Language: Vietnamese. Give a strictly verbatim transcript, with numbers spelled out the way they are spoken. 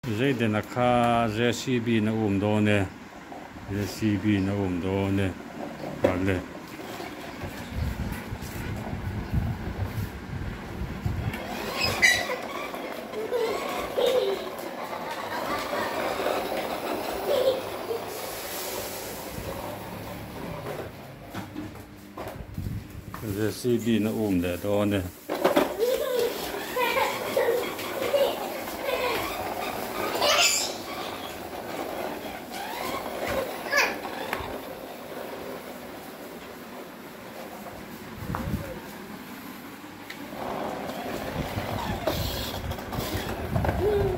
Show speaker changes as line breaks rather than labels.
Zai de na kha J C B na um do ne J C B na um do ne vale J C B na um de do ne
Mm.